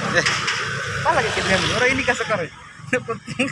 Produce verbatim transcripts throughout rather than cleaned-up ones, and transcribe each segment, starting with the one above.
Eh, apa lagi kita ambil? Orang ini kasar ya. Penting.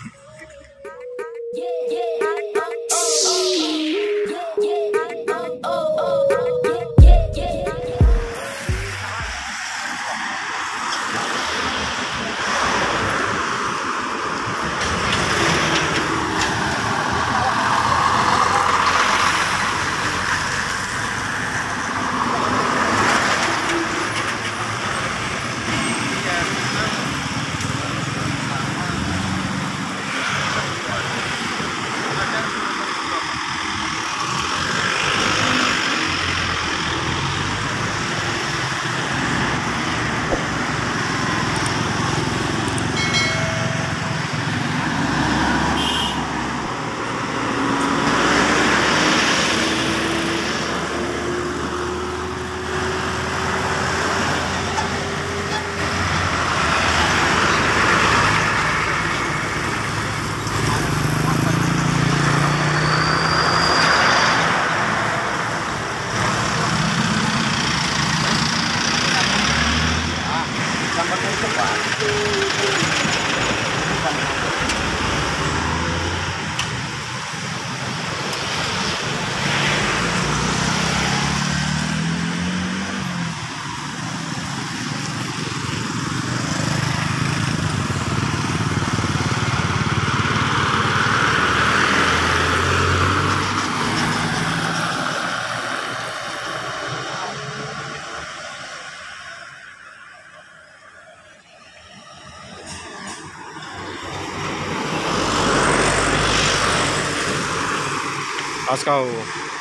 Awas kau.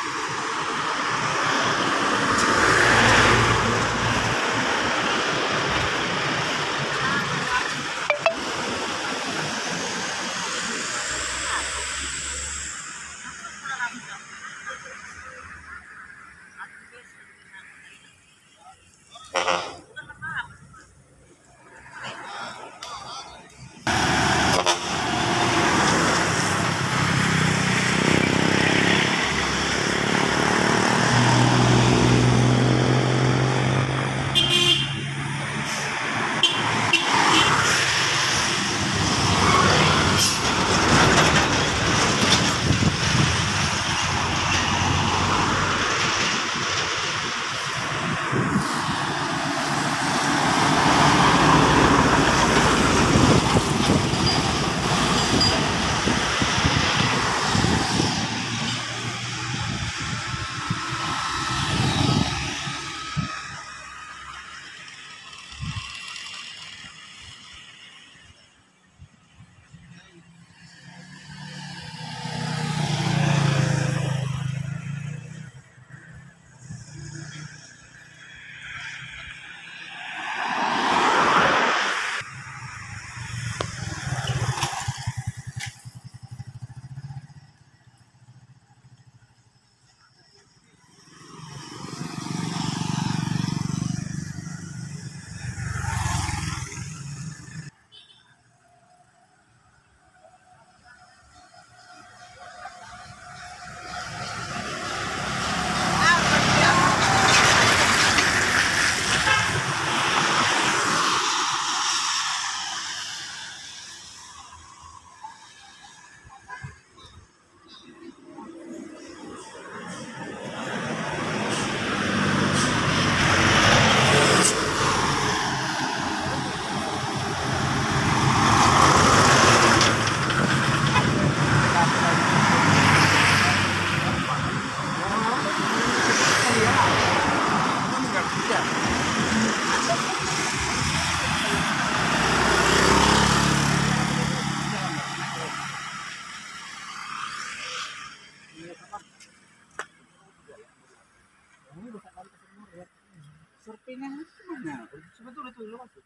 Surveinya mana? Sebetulnya itu lo masuk.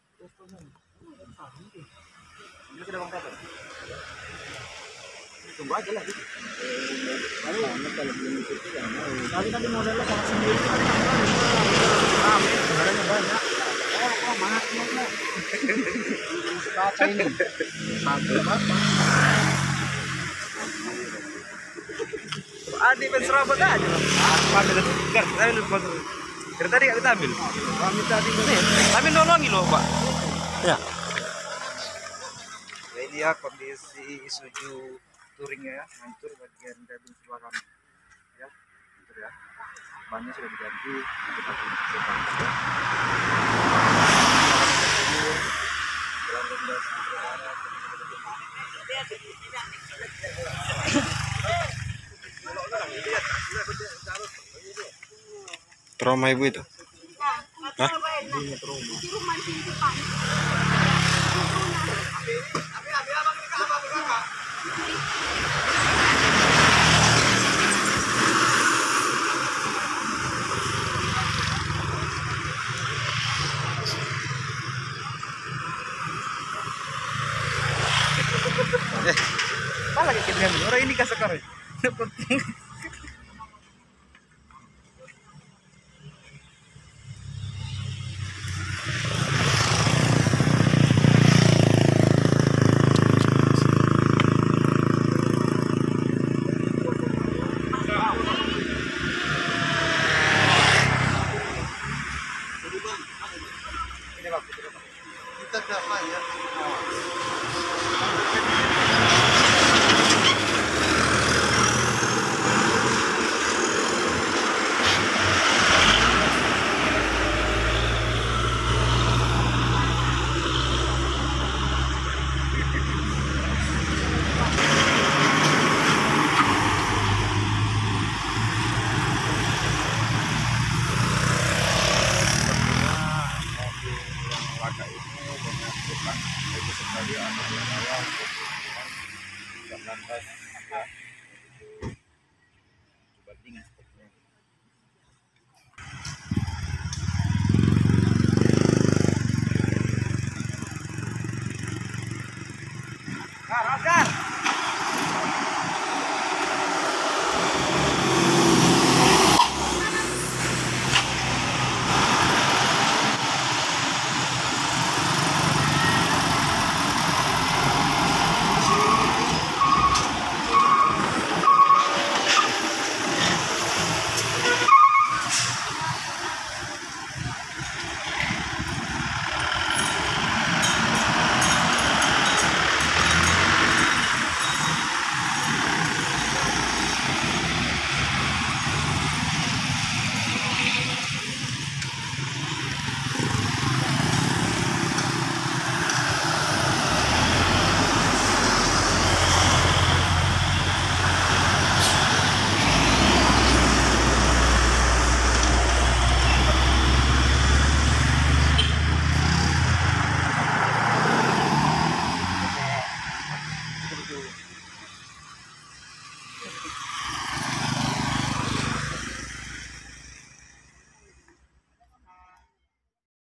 Ini sudah bang kapan? Tunggu aja lah. Lalu kalau belum itu ya mau. Tapi tadi modalnya kalau sendiri tadi rame, barangnya banyak. Oh, kok mahal banget. Apa ini? Satu apa? Adi ben serabut aja loh. Ambil gar, saya lu kontrol. Dari tadi kita ambil. Kami tadi nih, kami nolongi loh, Pak. Ya. Ya ini ya kondisi Isuzu touringnya ya, hancur bagian kabin sebelah kanan. Ya, hancur ya. Bannya sudah diganti, kita tunggu sebentar ya. Trauma ibu itu. Hah? Eh, apa lagi kita ambil? Orang ini kasar ya. Penting. Kita damai ya. Laka ini menyatukan bagi sekali anak yang awal dan lantas